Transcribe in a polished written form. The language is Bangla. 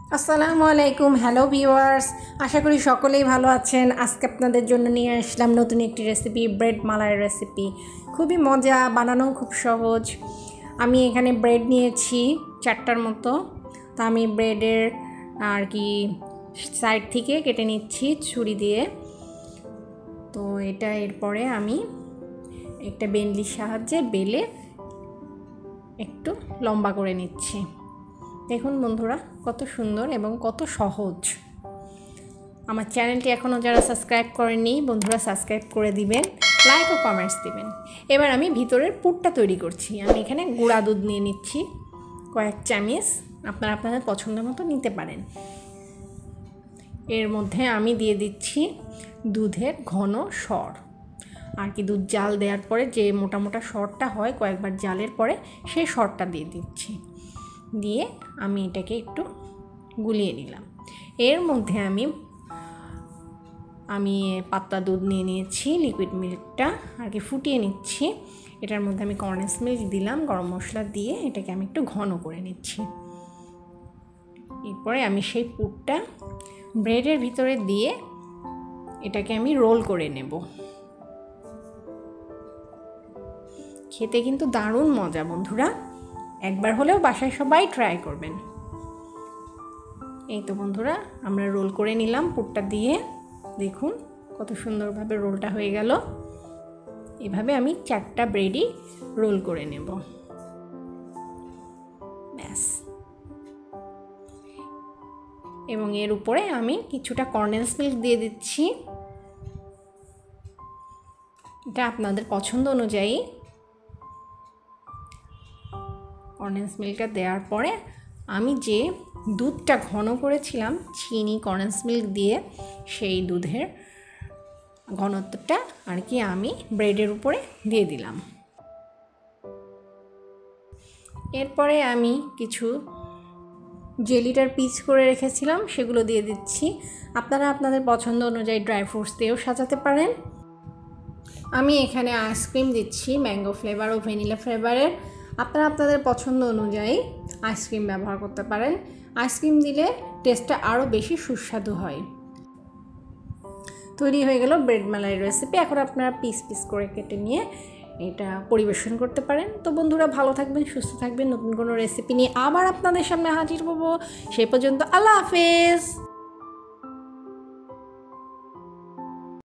আসসালামু আলাইকুম। হ্যালো ভিউয়ার্স, আশা করি সকলেই ভালো আছেন। আজকে আপনাদের জন্য নিয়ে আসলাম নতুন একটি রেসিপি, ব্রেড মালাই রেসিপি। খুবই মজা, বানানো খুব সহজ। আমি এখানে ব্রেড নিয়েছি 4টার মতো। তা আমি ব্রেডের আর কি সাইড থেকে কেটে নিচ্ছি ছুরি দিয়ে। তো এটা এরপরে আমি একটা বেলনির সাহায্যে বেলে একটু লম্বা করে নিচ্ছি। দেখুন বন্ধুরা, কত সুন্দর এবং কত সহজ। আমার চ্যানেলটি এখনও যারা সাবস্ক্রাইব করেননি, বন্ধুরা সাবস্ক্রাইব করে দিবেন, লাইক ও কমেন্টস দিবেন। এবার আমি ভিতরের পুরটা তৈরি করছি। আমি এখানে গুঁড়া দুধ নিয়ে নিচ্ছি কয়েক চামচ, আপনারা আপনাদের পছন্দ মতো নিতে পারেন। এর মধ্যে আমি দিয়ে দিচ্ছি দুধের ঘন সর, আর কি দুধ জাল দেওয়ার পরে যে মোটা মোটা সরটা হয় কয়েকবার জালের পরে, সেই সরটা দিয়ে দিচ্ছি। দিয়ে আমি এটাকে একটু গুলিয়ে নিলাম। এর মধ্যে আমি পাতলা দুধ নিয়ে নিয়েছি, লিকুইড মিল্কটা আর কি ফুটিয়ে নিচ্ছি। এটার মধ্যে আমি কনডেন্স মিল্ক দিলাম, গরম মশলা দিয়ে এটাকে আমি একটু ঘন করে নিচ্ছি। এরপরে আমি সেই পুরটা ব্রেডের ভিতরে দিয়ে এটাকে আমি রোল করে নেব। খেতে কিন্তু দারুণ মজা বন্ধুরা, একবার হলেও বাসায় সবাই ট্রাই করবেন। এই তো বন্ধুরা, আমরা রোল করে নিলাম পুরটা দিয়ে। দেখুন কত সুন্দরভাবে রোলটা হয়ে গেল। এভাবে আমি 4টা ব্রেডই রোল করে নেব। ব্যাস। এবং এর উপরে আমি কিছুটা কনডেন্স মিল্ক দিয়ে দিচ্ছি। এটা আপনাদের পছন্দ অনুযায়ী। কনডেন্স মিল্কটা দেওয়ার পরে আমি যে দুধটা ঘন করেছিলাম চিনি কনডেন্স মিল্ক দিয়ে, সেই দুধের ঘনত্বটা আর কি আমি ব্রেডের উপরে দিয়ে দিলাম। এরপরে আমি কিছু জেলিটার পিস করে রেখেছিলাম, সেগুলো দিয়ে দিচ্ছি। আপনারা আপনাদের পছন্দ অনুযায়ী ড্রাই ফ্রুটস দিয়েও সাজাতে পারেন। আমি এখানে আইসক্রিম দিচ্ছি, ম্যাঙ্গো ফ্লেভার ও ভ্যানিলা ফ্লেভারের। আপনারা আপনাদের পছন্দ অনুযায়ী আইসক্রিম ব্যবহার করতে পারেন। আইসক্রিম দিলে টেস্টটা আরও বেশি সুস্বাদু হয়। তৈরি হয়ে গেল ব্রেড মালাই রেসিপি। এখন আপনারা পিস পিস করে কেটে নিয়ে এটা পরিবেশন করতে পারেন। তো বন্ধুরা, ভালো থাকবেন, সুস্থ থাকবেন। নতুন কোনো রেসিপি নিয়ে আবার আপনাদের সামনে হাজির হব। সেই পর্যন্ত আল্লাহ হাফেজ।